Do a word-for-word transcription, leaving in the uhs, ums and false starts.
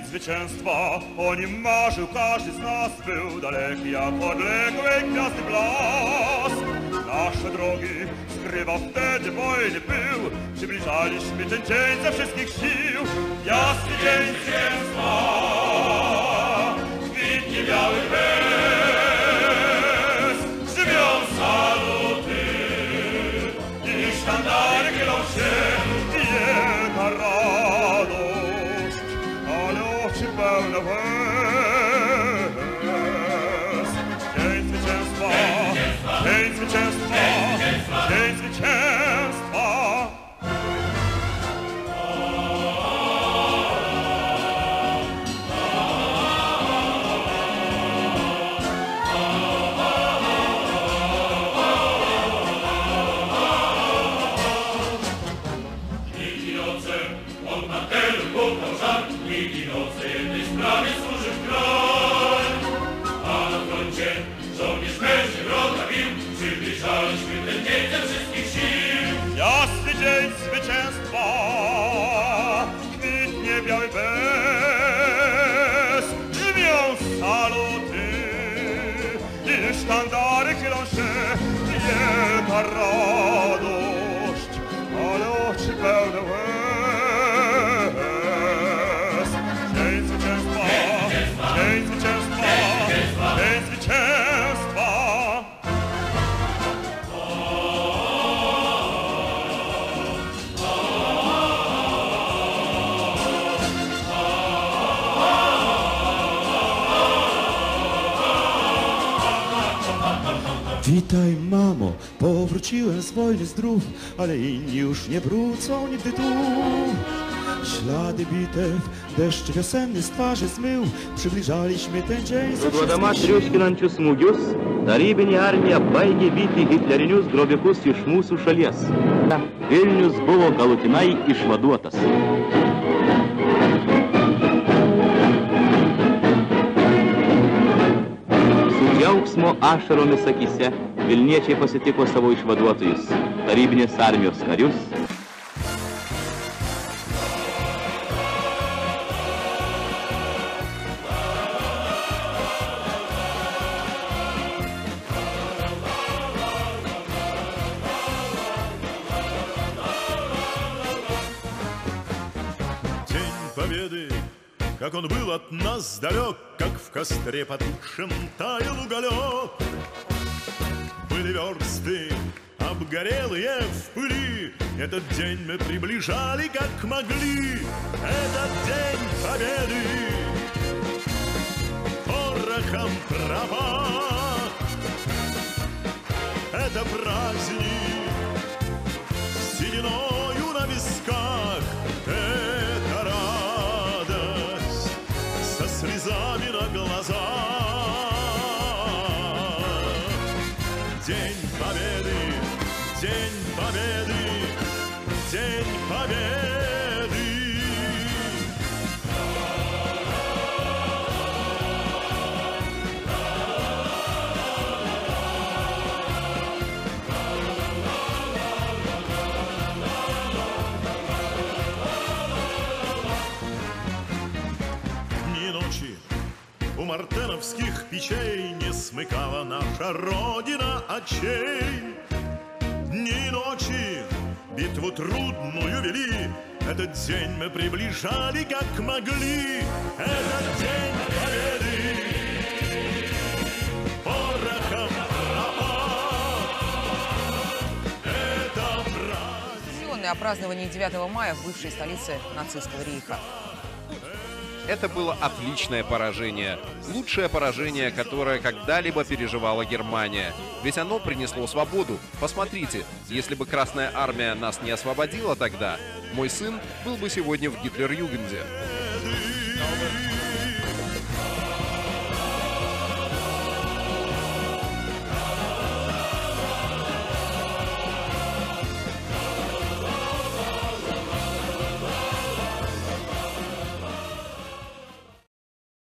zwycięstwa, o nim marzył każdy z nas, był daleki jak odległej gwiazdy blask. Nasze drogi skrywał wtedy wojny pył, przybliżaliśmy ten dzień ze wszystkich sił. Jasny dzień zwycięstwa, kwitnie biały bez, żywią saluty i sztandary chylą się, wielka radość, ale oczy pełne łez. Dzień zwycięstwa, dzień zwycięstwa, dzień zwycięstwa. Jasny dzień zwycięstwa, kwitnie biały bez, żywią saluty i sztandary chylą się, wielka radość, ale oczy pełne łez. Dzień zwycięstwa, dzień zwycięstwa, dzień zwycięstwa. Witaj, mamo, powróciłem z wojny zdrów, ale inni już nie wrócą nigdy tu. Ślady bitew, deszcz wiosenny z twarzy zmył, przybliżaliśmy ten dzień ze wszystkich sił. Tarybinė armija baigė vyti hitlerinius grobikus iš mūsų šalies. Vilnius buvo galutinai išvaduotas. Su džiaugsmo ašaromis akyse vilniečiai pasitiko savo išvaduotojus, tarybinės armijos karius. Победы, как он был от нас далек, как в костре потухшем таял уголек. Были версты обгорелые в пыли, этот день мы приближали как могли. Этот день победы порохом пропах. Это праздник с сединою на висках. Слезами на глазах. День победы, день победы, день победы. У мартеновских печей не смыкала наша Родина очей. Дни и ночи битву трудную вели, этот день мы приближали как могли. Этот день победы порохом пропах. Это праздник. О праздновании девятого мая в бывшей столице нацистского рейха. Это было отличное поражение. Лучшее поражение, которое когда-либо переживала Германия. Ведь оно принесло свободу. Посмотрите, если бы Красная Армия нас не освободила тогда, мой сын был бы сегодня в Гитлер-Югенде.